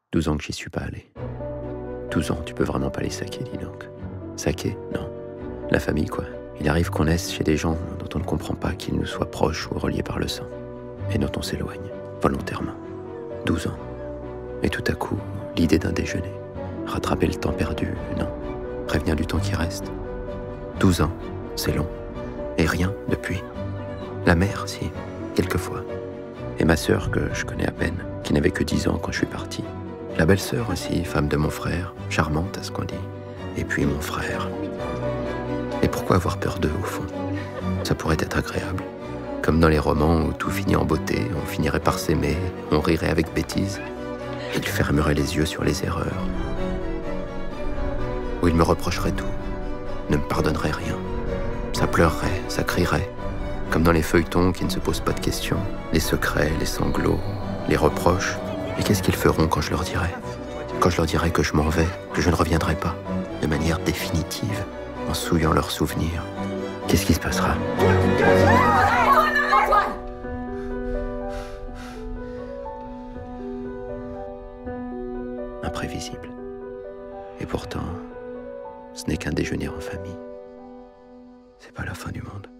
12 ans que j'y suis pas allé. 12 ans, tu peux vraiment pas les saquer, dis donc. Saquer? Non. La famille, quoi. Il arrive qu'on naisse chez des gens dont on ne comprend pas qu'ils nous soient proches ou reliés par le sang, et dont on s'éloigne, volontairement. 12 ans. Et tout à coup, l'idée d'un déjeuner. Rattraper le temps perdu, non. Prévenir du temps qui reste. 12 ans, c'est long. Et rien depuis. La mère, si, quelquefois. Et ma sœur, que je connais à peine, qui n'avait que 10 ans quand je suis parti. La belle-sœur aussi, femme de mon frère, charmante à ce qu'on dit. Et puis mon frère. Et pourquoi avoir peur d'eux, au fond? Ça pourrait être agréable. Comme dans les romans où tout finit en beauté, on finirait par s'aimer, on rirait avec bêtise. Ils fermeraient les yeux sur les erreurs. Où ils me reprocheraient tout, ne me pardonneraient rien. Ça pleurerait, ça crierait. Comme dans les feuilletons qui ne se posent pas de questions. Les secrets, les sanglots, les reproches. Et qu'est-ce qu'ils feront quand je leur dirai? Quand je leur dirai que je m'en vais, que je ne reviendrai pas, de manière définitive, en souillant leurs souvenirs. Qu'est-ce qui se passera? Imprévisible. Et pourtant, ce n'est qu'un déjeuner en famille. C'est pas la fin du monde.